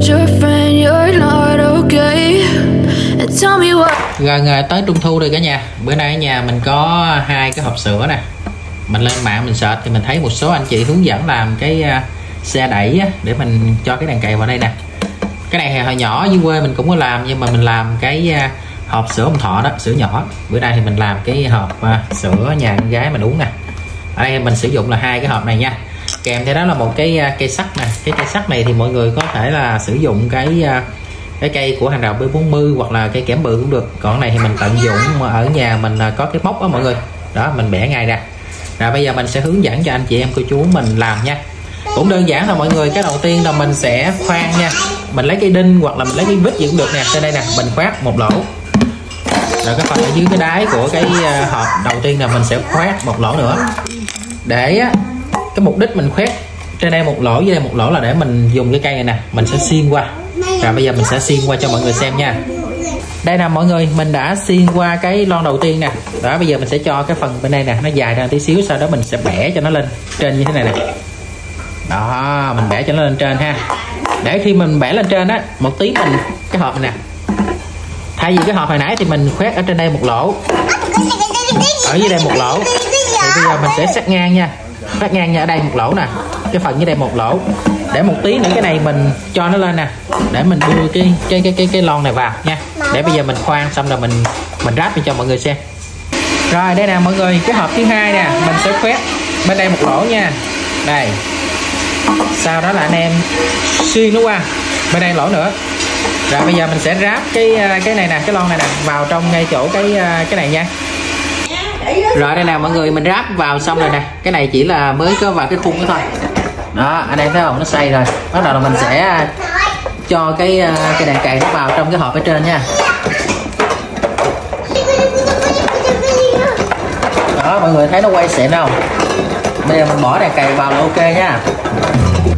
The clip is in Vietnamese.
Gần tới Trung thu rồi cả nhà. Bữa nay ở nhà mình có 2 cái hộp sữa nè. Mình lên mạng mình search thì mình thấy một số anh chị hướng dẫn làm cái xe đẩy á, để mình cho cái đèn cày vào đây nè. Cái này hồi nhỏ dưới quê mình cũng có làm, nhưng mà mình làm cái hộp sữa ông Thọ đó, sữa nhỏ. Bữa nay thì mình làm cái hộp sữa nhà con gái mình uống nè. Ở đây mình sử dụng là 2 cái hộp này nha. Kèm theo đó là một cái cây sắt nè. Cái cây sắt này thì mọi người có thể là sử dụng cái cây của hàng rào B40 hoặc là cây kẽm bự cũng được. Còn này thì mình tận dụng ở nhà mình có cái móc đó mọi người. Đó, mình bẻ ngay ra. Rồi bây giờ mình sẽ hướng dẫn cho anh chị em cô chú mình làm nha. Cũng đơn giản thôi mọi người. Cái đầu tiên là mình sẽ khoan nha. Mình lấy cây đinh hoặc là mình lấy cái vít gì cũng được nè. Trên đây nè, mình khoét một lỗ. Rồi cái phần ở dưới cái đáy của cái hộp đầu tiên là mình sẽ khoét một lỗ nữa. Để cái mục đích mình khoét trên đây một lỗ, dưới đây một lỗ là để mình dùng cái cây này nè, mình sẽ xiên qua. Rồi bây giờ mình sẽ xiên qua cho mọi người xem nha. Đây nè mọi người, mình đã xiên qua cái lon đầu tiên nè. Đó, bây giờ mình sẽ cho cái phần bên đây nè, nó dài ra tí xíu, sau đó mình sẽ bẻ cho nó lên trên như thế này nè. Đó, mình bẻ cho nó lên trên ha. Để khi mình bẻ lên trên á, một tí mình cái hộp này nè. Thay vì cái hộp hồi nãy thì mình khoét ở trên đây một lỗ, ở dưới đây một lỗ, thì bây giờ mình sẽ cắt ngang nha. Cắt ngang nha, ở đây một lỗ nè, cái phần dưới đây một lỗ. Để một tí nữa cái này mình cho nó lên nè, để mình đưa cái lon này vào nha. Để bây giờ mình khoan xong rồi mình ráp cho mọi người xem. Rồi đây nè mọi người, cái hộp thứ hai nè, mình sẽ khoét bên đây một lỗ nha. Đây. Sau đó là anh em xuyên nó qua bên đây lỗ nữa. Rồi bây giờ mình sẽ ráp cái này nè, cái lon này nè vào trong ngay chỗ cái này nha. Rồi đây nè mọi người, mình ráp vào xong rồi nè. Cái này chỉ là mới có vào cái khung đó thôi. Đó, anh em thấy không, nó xoay rồi. Bắt đầu là mình sẽ cho cái đèn cày nó vào trong cái hộp ở trên nha. Đó, mọi người thấy nó quay xịn không? Bây giờ mình bỏ đèn cày vào là ok nha.